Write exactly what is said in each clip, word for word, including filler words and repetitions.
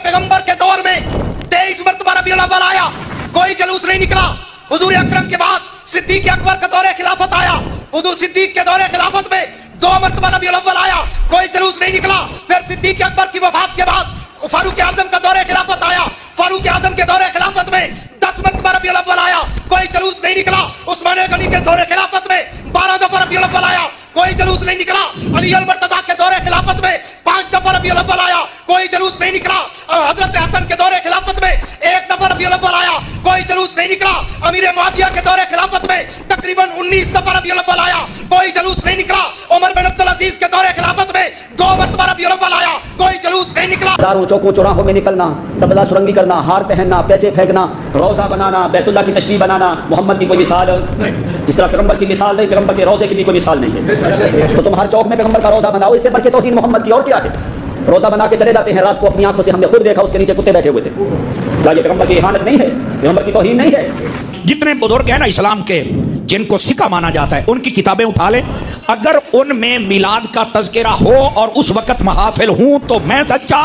पैगंबर के दौर में तेईस मरतबा रबीउल अव्वल आया, कोई जलूस नहीं निकला। हुजूर अकरम के बाद सिद्दीक अकबर का दौरे खिलाफत आया, हुजूर सिद्दीक के दौरे खिलाफत में दो मरतबा रबीउल अव्वल आया, कोई जलूस नहीं निकला। फिर सिद्दीक अकबर की वफात के बाद फारूक आजम का दौरे खिलाफत आया, फारूक आजम के दौरे खिलाफत में दस मरतबा रबीउल अव्वल आया, कोई जलूस नहीं निकला। उस्मान गनी के दौरे खिलाफत में बारह दफा रबीउल अव्वल आया, कोई जलूस नहीं निकला। अली अल मुर्तजा के दौरे खिलाफत में पांच दफा रबीउल अव्वल आया, कोई जलूस नहीं निकला। हजरत हसन के दौरे खिलाफत में एक दफा रबीउल अव्वल आया, कोई जलूस नहीं निकला। अमीर मुआविया के दौरे खिलाफत में तकरीबन उन्नीस दफा रबीउल अव्वल आया, कोई जलूस नहीं निकला। उमर बिन अब्दुल अजीज के दौरे खिलाफत में दो मरतबा रबीउल अव्वल आया, कोई जलूस नहीं निकला। हजारों चौकों चौराहों में निकलना, तबला सुरंगी करना, हार पहनना, पैसे फेंकना, रोजा बनाना, बैतुल्लाह की तशबीह बनाना, मोहम्मद की कोई मिसाल जिस तरह पैगंबर की मिसाल नहीं, पैगंबर के रोजे की भी कोई मिसाल नहीं है। तो तुम हर चौक में पैगंबर का रोजा बनाओ, इससे बढ़ के तौहीन मोहम्मद की और क्या है। रोजा बना के चले जाते हैं रात को, अपनी आंखों से हमने खुद देखा, उसके नीचे कुत्ते बैठे हुए थे। क्या ये पैगंबर की इहानत नहीं है, पैगंबर की तौहीन नहीं है। जितने बुजुर्ग हैं ना इस्लाम के, जिनको सिक्का माना जाता है, उनकी किताबें उठा ले, अगर उनमें मिलाद का तज़किरा हो और उस वक्त महाफिल हूं तो मैं सच्चा।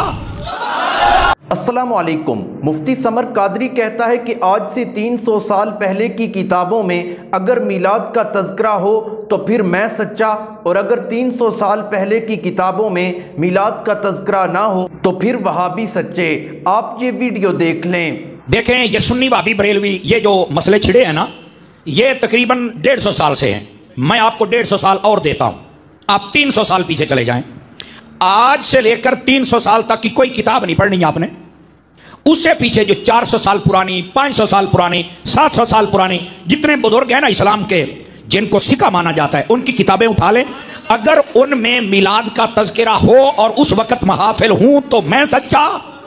अस्सलामु अलैकुम। मुफ्ती समर कादरी कहता है कि आज से तीन सौ साल पहले की किताबों में अगर मिलाद का तज़किरा हो तो फिर मैं सच्चा, और अगर तीन सौ साल पहले की किताबों में मिलाद का तज़किरा ना हो तो फिर वहाबी सच्चे। आप ये वीडियो देख लें। देखें, ये सुन्नी वाबी बरेलवी ये जो मसले छिड़े हैं ना, ये तकरीबन डेढ़ सौ साल से हैं। मैं आपको डेढ़ सौ साल और देता हूं, आप तीन सौ साल पीछे चले जाएं। आज से लेकर तीन सौ साल तक की कोई किताब नहीं पढ़नी आपने। उससे पीछे जो चार सौ साल पुरानी, पाँच सौ साल पुरानी, सात सौ साल पुरानी जितने बुजुर्ग हैं ना इस्लाम के, जिनको सिक्का माना जाता है, उनकी किताबें उठा लें। अगर उनमें मिलाद का तज़किरा हो और उस वक्त महाफिल हूं तो मैं सच्चा।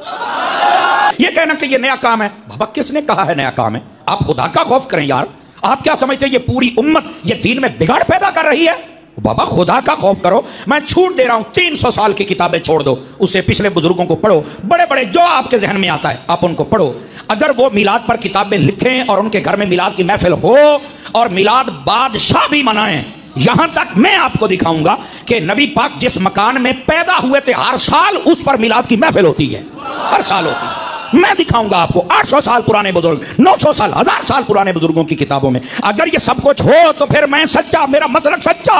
ये कहना कि ये नया काम है, बाबा किसने कहा है नया काम है? आप खुदा का खौफ करें यार। आप क्या समझते हैं ये पूरी उम्मत ये दीन में बिगाड़ पैदा कर रही है? बाबा खुदा का खौफ करो। मैं छूट दे रहा हूं, तीन सौ साल की किताबें छोड़ दो, उससे पिछले बुजुर्गों को पढ़ो, बड़े बड़े जो आपके जहन में आता है आप उनको पढ़ो। अगर वो मिलाद पर किताबें लिखें और उनके घर में मिलाद की महफिल हो और मिलाद बादशाह भी मनाएं, यहां तक मैं आपको दिखाऊंगा कि नबी पाक जिस मकान में पैदा हुए थे हर साल उस पर मिलाद की महफिल होती है, हर साल होती है। मैं दिखाऊंगा आपको आठ सौ साल पुराने बुजुर्ग, नौ सौ साल, हजार साल पुराने बुजुर्गों की किताबों में। अगर ये सब कुछ हो तो फिर मैं सच्चा, मेरा मसलक सच्चा,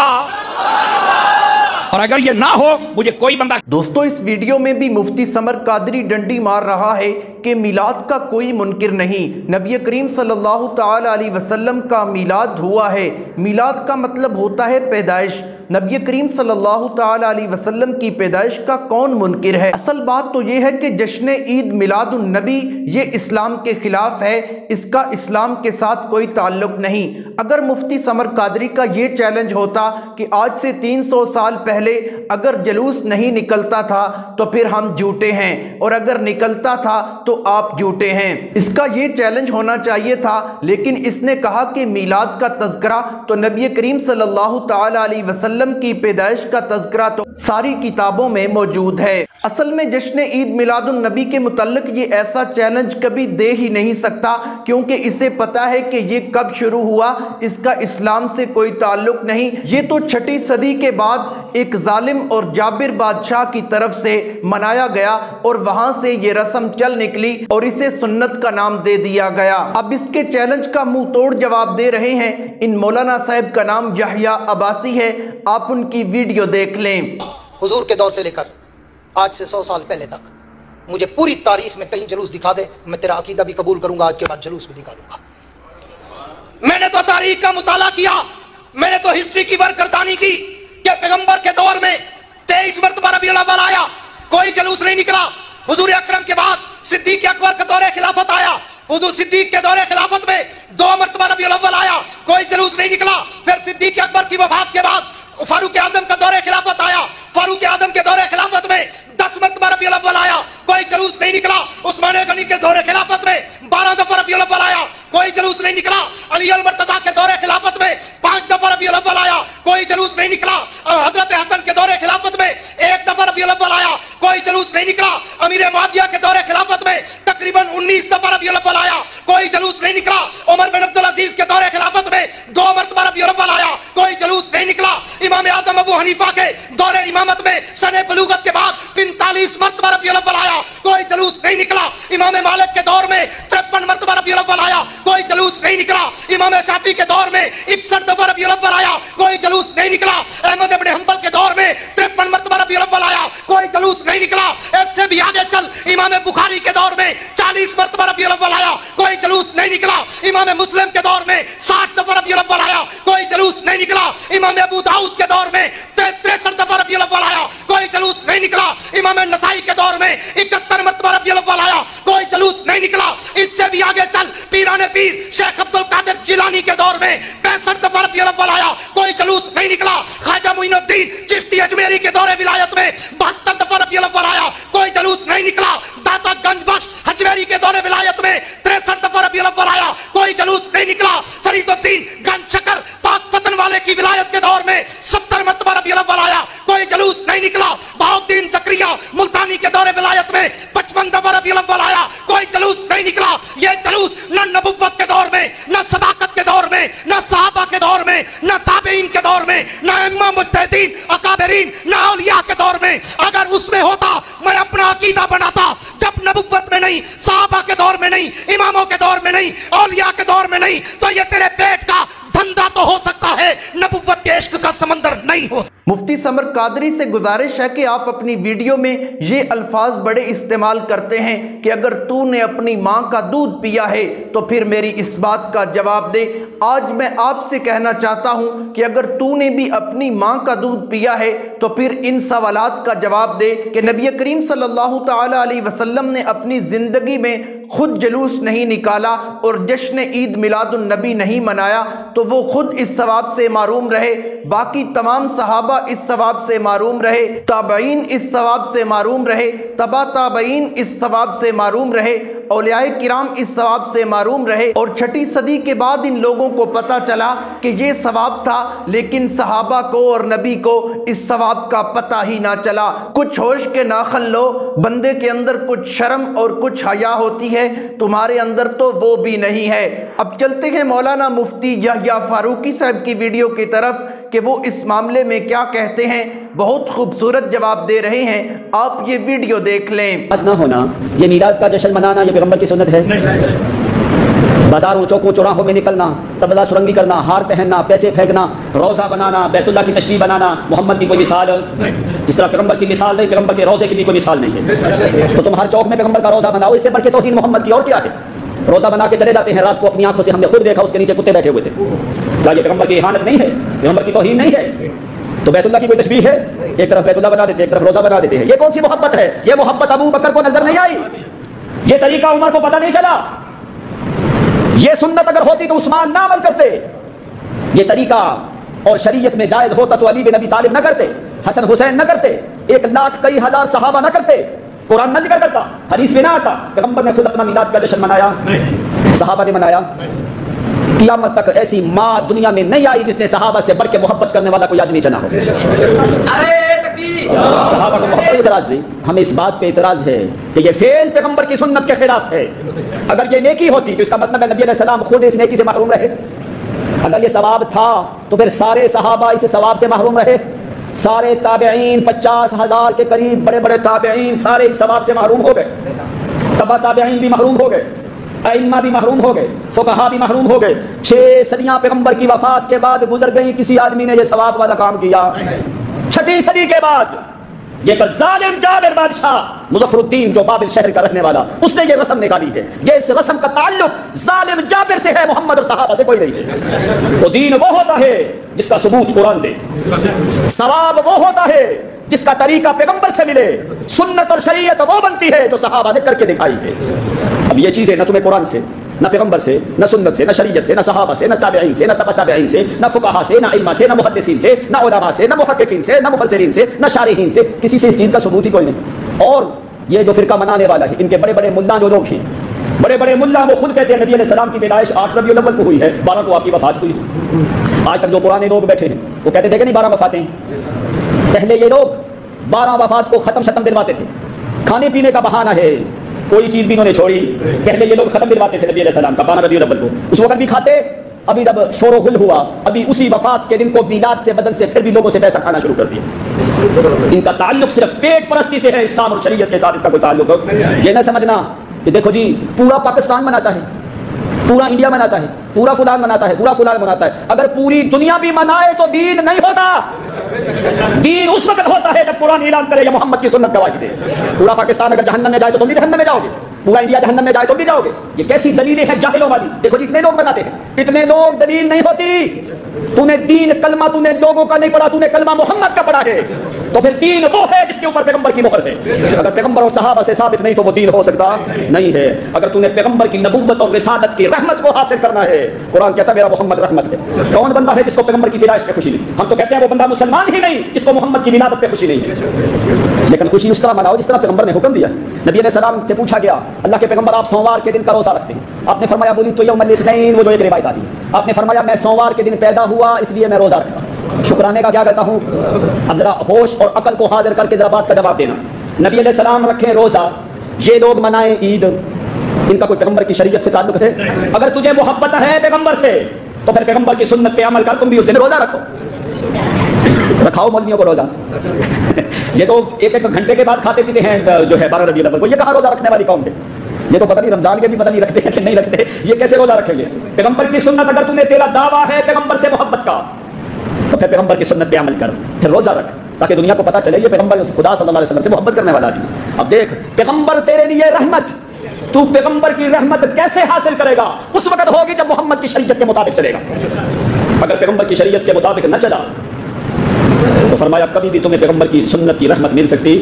और अगर ये ना हो मुझे कोई बंदा। दोस्तों, इस वीडियो में भी मुफ्ती समर कादरी डंडी मार रहा है कि मिलाद का कोई मुनकिर नहीं, नबी करीम सल्लल्लाहु ताला अलैहि वसल्लम का मिलाद हुआ है। मिलाद का मतलब होता है पैदाइश। नबी करीम सल्लल्लाहु ताला अलैहि वसल्लम की पैदाइश का कौन मुनकिर है? असल बात तो ये है कि जश्न ईद मिलादुन नबी ये इस्लाम के खिलाफ है, इसका इस्लाम के साथ कोई ताल्लुक नहीं। अगर मुफ्ती समर कादरी का ये चैलेंज होता कि आज से तीन सौ साल पहले अगर जलूस नहीं निकलता था तो फिर हम झूठे हैं, और अगर निकलता था तो आप झूठे हैं, इसका ये चैलेंज होना चाहिए था। लेकिन इसने कहा कि मिलाद का तज़किरा तो नबी करीम सल्लल्लाहु ताला अलैहि वसल्लम की पैदाइश का तज़किरा तो सारी किताबों में मौजूद है। असल में जश्न ईद मिलादुन नबी के मुतल्लिक ये ऐसा चैलेंज कभी दे ही नहीं सकता, क्योंकि इसे पता है कि ये कब शुरू हुआ, इसका इस्लाम से कोई ताल्लुक नहीं। ये तो छठी सदी के बाद एक जालिम और जाबिर बादशाह की तरफ से मनाया गया और वहां से ये रस्म चल निकली और इसे सुन्नत का नाम दे दिया गया। अब इसके चैलेंज का मुंह तोड़ जवाब दे रहे हैं इन मौलाना साहब का नाम यहया अब्बासी है, आप उनकी वीडियो देख लें। हुजूर के दौर से लेकर आज से सौ साल पहले तक मुझे पूरी तारीख में कहीं जलूस दिखा दे, मैं तेरा अकीदा भी कबूल करूंगा, आज के बाद जलूस भी निकालूंगा। मैंने तो तारीख का मुताला किया, मैंने तो हिस्ट्री की बरकरदानी की कि पैगंबर के दौर में तेईस मरतबा रबीउल अव्वल आया, कोई जलूस नहीं निकला। हुजूर अकरम के बाद सिद्दीक अकबर का दौरे खिलाफत आया, हुजूर सिद्दीक के दौरे खिलाफत में दो मरतबा रबीउल अव्वल आया, कोई जलूस नहीं निकला। फिर सिद्दीक अकबर की वफात के बाद फारूक आजम का दौरे खिलाफत आया, फारूक आजम के दौरे खिलाफत में दस मरतबा रबीउल अव्वल आया, कोई जलूस नहीं निकला। उस्मान गनी के दौरे खिलाफत में बारह दफा रबीउल अव्वल आया, कोई जलूस नहीं निकला। अली अल मुर्तजा के दौरे खिलाफत में पांच दफा रबीउल अव्वल आया, कोई जलूस नहीं निकला। हजरत हसन के दौरे खिलाफत में एक दफा रबीउल अव्वल आया, कोई जलूस नहीं निकला। अमीर मुआविया के दौरे खिलाफत में तकरीबन उन्नीस दफा रबीउल अव्वल आया, कोई जलूस नहीं निकला। उमर बिन अब्दुल अजीज के दौरे खिलाफत में दो मरतबा रबीउल अव्वल आया, कोई जलूस नहीं निकला। इमाम आजम अबू हनीफा के दौरे इमामत में सने बलूगत के बाद पैंतालीस मरतबा रबीउल अव्वल आया, कोई जलूस नहीं निकला। इमाम मालिक के दौर में तिरपन मरतबा रबीउल अव्वल आया, कोई जलूस नहीं निकला। इमाम शाफी के दौर में इकसठ दफा रबीउल अव्वल आया, कोई जलूस नहीं निकला। अहमद इब्न हंबल के दौर में तिरपन मरतबा रबीउल अव्वल आया, कोई जलूस नहीं निकला। इससे भी आगे चल, इमाम बुखारी के दौर में चालीस मरतबा रबीउल अव्वल आया, कोई जलूस नहीं निकला। इमाम मुस्लिम के दौर में साठ दफा रबीउल अव्वल आया, कोई जलूस नहीं निकला। इमाम अबू दाऊद के दौर में तिरसठ दफा रबीउल अव्वल आया, कोई जलूस नहीं निकला। इमाम नसाई के दौर में इकहत्तर मरतबा रबीउल अव्वल आया, कोई जलूस नहीं निकला। इससे भी आगे चल, पीराने पीर शेख अब्दुल कादिर जिलानी के दौर में पैंसठ दफा रबीउल अव्वल आया, कोई जलूस नहीं निकला। ख्वाजा मुइनुद्दीन चिश्ती अजमेरी के दौरे विलायत में बहत्तर दफा रबीउल अव्वल आया, कोई जलूस नहीं निकला। दाता गंज बख्श हजवेरी के दौरे विलायत में तिरसठ दफा रबीउल अव्वल आया, कोई जलूस नहीं निकला। फरीदुद्दीन गंज शकर पाक पतन वाले की विलायत के दौर में सत्तर मरतबा रबीउल अव्वल आया, कोई जलूस नहीं निकला। बहाउद्दीन जकरिया मुल्तानी के दौरे विलायत में पचपन दफा रबीउल अव्वल आया, कोई जलूस नहीं निकला। ये जलूस न नबुव्वत के दौर में, न सदाकत के दौर में, न सहाबा के दौर में, न ताबईन के दौर में, न इमाम मुज्तहिदीन अकाबरीन, न औलिया के दौर में। अगर उसमें होता मैं अपना अकीदा बनाता। जब नबुव्वत में नहीं, सहाबा के दौर में नहीं, इमामों के दौर में नहीं, औलिया के दौर में नहीं, तो ये तेरे पेट का धंधा तो हो सकता है, नबुव्वत के इश्क का समंदर नहीं हो। मुफ्ती समर कादरी से गुजारिश है कि आप अपनी वीडियो में ये अल्फाज बड़े इस्तेमाल करते हैं कि अगर तूने अपनी माँ का दूध पिया है तो फिर मेरी इस बात का जवाब दे। आज मैं आपसे कहना चाहता हूँ कि अगर तूने भी अपनी माँ का दूध पिया है तो फिर इन सवालात का जवाब दे कि नबी करीम सल्लल्लाहु ताला अलैहि वसल्लम ने अपनी ज़िंदगी में खुद जलूस नहीं निकाला और जश्न ईद मिलादुन नबी नहीं मनाया, तो वो खुद इस सवाब से मारूम रहे, बाकी तमाम सहाबा इस सवाब से मारूम रहे, ताबईन इस सवाब से मारूम रहे, तबा ताबईन इस सवाब से मारूम रहे, औलियाए किराम इस सवाब से मारूम रहे। और छठी सदी के बाद इन लोगों को पता चला कि ये सवाब था, लेकिन सहाबा को और नबी को इस सवाब का पता ही ना चला। कुछ होश के नाखन लो, बंदे के अंदर कुछ शर्म और कुछ हया होती है, तुम्हारे अंदर तो वो भी नहीं है। अब चलते हैं मौलाना मुफ्ती यहया फारूकी साहब की वीडियो की तरफ कि वो इस मामले में क्या कहते हैं। बहुत खूबसूरत जवाब दे रहे हैं, आप ये वीडियो देख लें। बस ना होना, ये मीलाद का जश्न मनाना ये पैगंबर की सुन्नत है। बाजारों चौकों चौराहों में निकलना, तबला सुरंगी करना, हार पहनना, पैसे फेंकना, रोज़ा बनाना, बैतुल्लाह की तशरीह बनाना, मोहम्मद की कोई मिसाल, जिस तरह पैगंबर की मिसाल नहीं, पैगंबर के रोज़े की भी कोई मिसाल नहीं है। तो तुम हर चौक में पैगंबर का रोज़ा बनाओ, इससे बढ़ के तौहीन मोहम्मद की और क्या है। रोज़ा बना के चले जाते हैं, रात को अपनी आंखों से हमने खुद देखा उसके नीचे कुत्ते बैठे हुए थे। क्या ये पैगंबर की इहानत नहीं है, पैगंबर की तौहीन नहीं है? तो बैतुल्लाह की कोई तशबीह है, एक तरफ बैतुल्लाह बना देते हैं, एक तरफ रोज़ा बना देते हैं। ये कौन सी मोहब्बत है? ये मोहब्बत अबू बकर को नजर नहीं आई, ये तरीका उमर को पता नहीं चला। ये सुन्नत अगर होती तो उस्मान ना अमल करते, ये तरीका और शरीयत में जायज होता तो अली बिन अबी तालिब न करते, हसन हुसैन न करते, एक लाख कई हजार सहाबा न करते, कुरान न जिक्र करता, हदीस में ना आता। पैगंबर ने खुद अपना मिलाद का जश्न मनाया, सहाबा ने मनाया। क़यामत तक ऐसी माँ दुनिया में नहीं आई जिसने सहाबा से बढ़ के मोहब्बत करने वाला कोई आदमी जना हो। सहाबा को मोहब्बत इतराज नहीं, हमें इस बात पे इतराज है कि ये फेल पैगंबर की सुन्नत के खिलाफ है। अगर ये नेकी होती तो इसका मतलब है नबी अलैहि सलाम खुद इस नेकी से महरूम रहे। अगर ये सवाब था तो फिर सारे सहाबा इस सवाब से महरूम रहे, सारे ताबईन पचास हजार के करीब बड़े बड़े ताबईन सारे इस सवाब से महरूम हो गए, तबा ताबईन भी महरूम हो गए, अइम्मा भी महरूम हो गए, फुक़हा भी महरूम हो गए। छह सदियां पैगंबर की वफात के बाद गुजर गई, किसी आदमी ने यह सवाब वाला काम किया। छठी सदी के बाद ये जालिम जाबिर बादशाह मुज़फ्फरुद्दीन जो बाबिल शहर का रहने वाला, उसने ये रस्म निकाली है। ये इस रस्म का ताल्लुक जालिम जाबिर से है, मोहम्मद और सहाबा से कोई नहीं है। तो दीन वो होता है जिसका सबूत कुरान दे, सवाब वो होता है जिसका तरीका पैगंबर से मिले, सुन्नत और शरीयत वो बनती है जो सहाबा ने करके दिखाई है। अब ये चीजें न तुम्हें कुरान से, न पैगंबर से, न सुन्नत से, न शरीयत से, न सहाबा से, न ताबईन से, न तबा ताबईन से, न फुक़हा से, न इल्मा से, न मुहद्दिसीन से, न उलमा से, न मुहक्किकीन से, न मुफस्सिरीन से, न शारिहीन से, किसी से इस चीज का सबूत ही कोई नहीं। और ये जो फिरका मनाने वाला है, इनके बड़े बड़े मुल्ला जो लोग हैं, बड़े बड़े मुल्ला वो खुद कहते हैं नबी अलैहि सलाम की पैदाइश आठ रबीउल अव्वल को हुई है, बारह को आपकी वफात हुई। आज तक जो पुराने लोग बैठे हैं वो कहते थे कि नहीं बारह वफातें। पहले ये लोग बारह वफात को खत्म शतम दिलवाते थे, खाने पीने का बहाना है, کوئی چیز بھی انہوں نے چھوڑی. پہلے یہ لوگ ختم دلواتے تھے نبی علیہ السلام کا بارہ ربیع الاول کو, اس وقت بھی کھاتے. ابھی جب شور و غل ہوا, ابھی اسی وفات کے دن کو میلاد سے بدل سے پھر بھی لوگوں سے پیسہ کھانا شروع کر دیا. ان کا تعلق صرف پیٹ پرستی سے ہے, اسلام اور شریعت کے ساتھ اس کا کوئی تعلق ہو. یہ نہ سمجھنا کہ دیکھو جی پورا پاکستان مناتا ہے, پورا انڈیا مناتا ہے, پورا فلان مناتا ہے, پورا فلان مناتا ہے. اگر پوری دنیا بھی منائے تو دین نہیں ہوتا. دین اس وقت ہوتا ہے جب قرآن اعلان کرے یا محمد کی سنت گواہی دے. پورا پاکستان اگر جہنم میں جائے تو تم بھی جہنم میں جاؤ گے, پورا انڈیا جہنم میں جائے تو بھی جاؤ گے. یہ کیسی دلیلیں ہیں جاہلوں والی. دیکھو جی اتنے لوگ بناتے ہیں, اتنے لوگ دلیل نہیں ہوتی. تو نے دین کلمہ تو نے لوگوں کا نہیں پڑھا, تو نے کلمہ محمد کا پڑھا ہے, تو پھر دین وہ ہے جس کے اوپر پیغمبر کی مہر ہے. اگر پیغمبر اور صحابہ سے ثابت نہیں تو وہ دین ہو سکتا نہیں ہے. اگر تو نے پیغمبر کی نبوت اور رسالت کی رحمت کو حاصل کرنا ہے, قرآن کہتا ہے میرا محمد رحمت ہے. کون بندہ ہے جس کو پیغمبر کی پیدائش پہ خوشی نہیں؟ ہم تو کہتے ہیں وہ بندہ مسلمان ہی نہیں جس کو محمد کی ولادت پہ خوشی نہیں ہے. لیکن خوشی اس طرح مناؤ جس طرح پیغمبر نے حکم دیا. نبی علیہ السلام سے پوچھا گیا, اللہ کے پیغمبر آپ سوموار کے دن کا روزہ رکھتے ہیں؟ آپ نے فرمایا بولی تو یوم الاثنین, وہ جو ایک روایت آتی ہے. آپ نے فرمایا میں سوموار کے دن پیدا ہوا اس لیے میں روزہ رکھتا ہوں. شکرانے کا کیا کہتا ہوں؟ اب ذرا ہوش اور عقل کو حاضر کر کے ذرا بات کا جواب دینا. نبی علیہ السلام رکھیں روزہ, یہ لوگ منائیں عید, ان کا کوئی پیغمبر کی شریعت سے تعلق ہے؟ اگر تجھے محبت ہے پیغمبر سے تو پھر پیغمبر کی سنت پہ عمل کر, تم بھی اس دن روزہ رکھو. رکھاؤ مولویوں کو روزہ. یہ تو ایک ایک گھنٹے کے بعد کھاتے پیتے ہیں جو ہے بارہ ربیع الاول کو. یہ کہاں روزہ رکھنے والی قوم ہے؟ یہ تو پتہ نہیں رمضان کے بھی پتہ نہیں رکھتے ہیں کہ نہیں رکھتے. یہ کیسے روزہ رکھیں گے؟ پیغمبر کی سنت, اگر تمہیں تیرا دعویٰ ہے پیغمبر سے محبت کا تو پھر پیغمبر کی سنت پہ عمل کر, پھر روزہ رکھ, تاکہ دنیا کو پتہ چلے یہ پیغمبر خدا صلی اللہ علیہ وسلم سے محبت کرنے والا ہے. اب دیکھ, پیغمبر تیرے لیے رحمت, تو پیغمبر کی رحمت کیسے حاصل کرے گا؟ اس وقت ہوگی جب محمد کی شریعت کے مطابق چلے گا. اگر پیغمبر کی شریعت کے مطابق نہ چلا تو فرمایا کبھی بھی تمہیں پیغمبر کی سنت کی رحمت مل سکتی.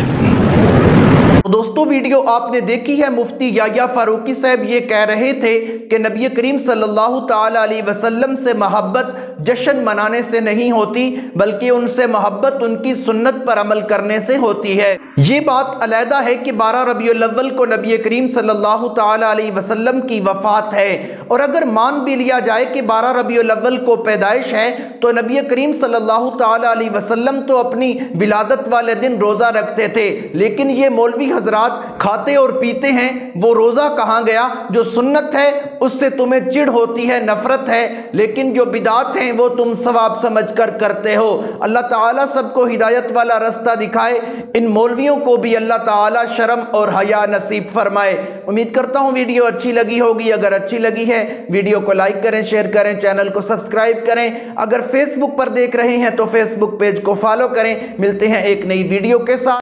دوستو ویڈیو آپ نے دیکھی ہے. مفتی یحییٰ فاروقی صاحب یہ کہہ رہے تھے کہ نبی کریم صلی اللہ تعالی علیہ وسلم سے محبت جشن منانے سے نہیں ہوتی, بلکہ ان سے محبت ان کی سنت پر عمل کرنے سے ہوتی ہے. یہ بات علیحدہ ہے کہ بارہ ربیع الاول کو نبی کریم صلی اللہ تعالی علیہ وسلم کی وفات ہے, اور اگر مان بھی لیا جائے کہ بارہ ربیع الاول کو پیدائش ہے تو نبی کریم صلی اللہ تعالی علیہ وسلم تو اپنی ولادت والے دن روزہ رکھتے تھے. لیکن یہ مولوی حضرات کھاتے اور پیتے ہیں, وہ روزہ کہاں گیا؟ جو سنت ہے اس سے تمہیں چڑ ہوتی ہے, نفرت ہے, لیکن جو بدعات ہیں وہ تم ثواب سمجھ کر کرتے ہو. اللہ تعالیٰ سب کو ہدایت والا رستہ دکھائے, ان مولویوں کو بھی اللہ تعالیٰ شرم اور حیا نصیب فرمائے. امید کرتا ہوں ویڈیو اچھی لگی ہوگی. اگر اچھی لگی ہے ویڈیو کو لائک کریں, شیئر کریں, چینل کو سبسکرائب کریں. اگر فیس بک پر دیکھ رہے ہیں تو فیس بک پیج کو فالو کریں. ملتے ہیں ایک نئی ویڈیو کے ساتھ.